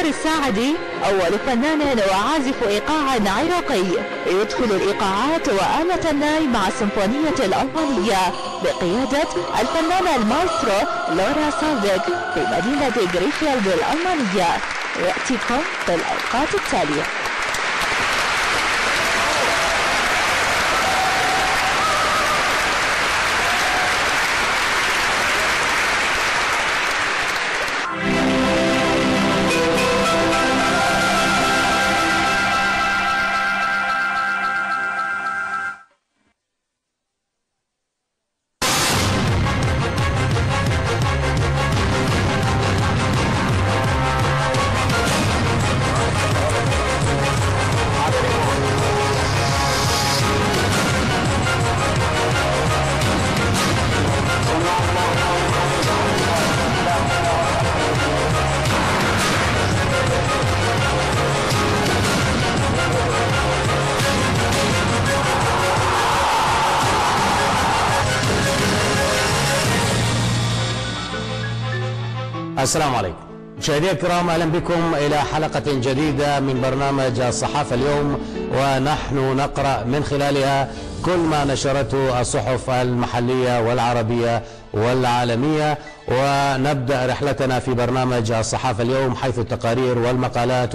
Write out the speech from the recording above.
عمر الساعدي أول فنان وعازف إيقاع عراقي يدخل الإيقاعات وآلة الناي مع السيمفونية الألمانية بقيادة الفنانة المايسترو لورا صادق في مدينة غريفيلد الألمانية. يأتيكم في الأوقات التالية. السلام عليكم مشاهدينا الكرام، اهلا بكم الى حلقه جديده من برنامج الصحافه اليوم، ونحن نقرا من خلالها كل ما نشرته الصحف المحليه والعربيه والعالميه. ونبدا رحلتنا في برنامج الصحافه اليوم حيث التقارير والمقالات